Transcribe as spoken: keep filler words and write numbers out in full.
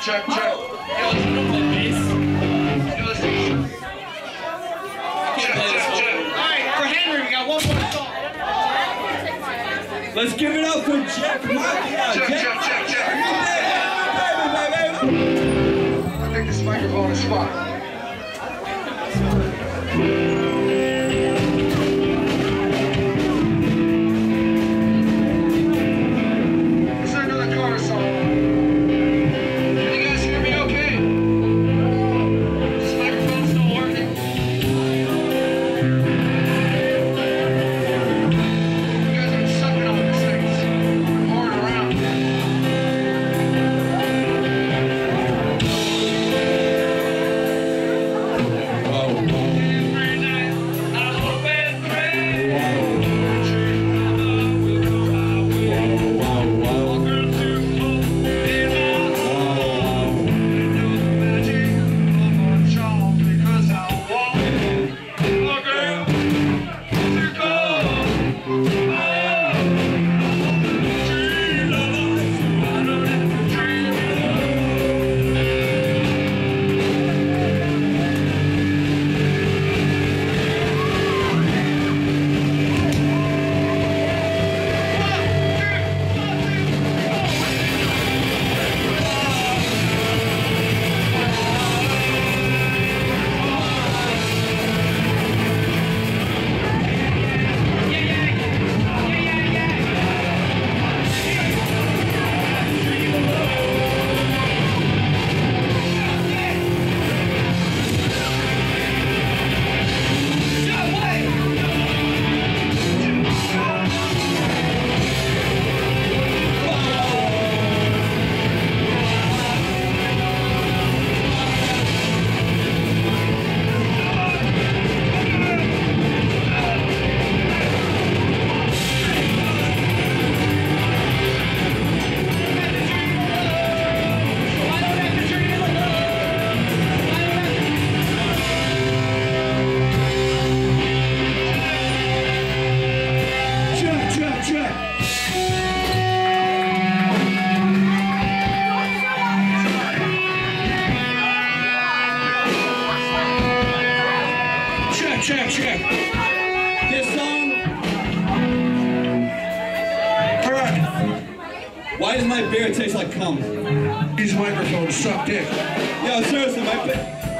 check, check. Yo, listen, don't play bass. Yo, listen. Check, check, check. Alright, for Henry, we got one more song. Let's give it up for Jack Mafia. Check, check, check, check. I think this microphone is fine. Check, check. This song. Alright. Why does my beer taste like cum? These microphones suck dick. Yo, seriously, my beer.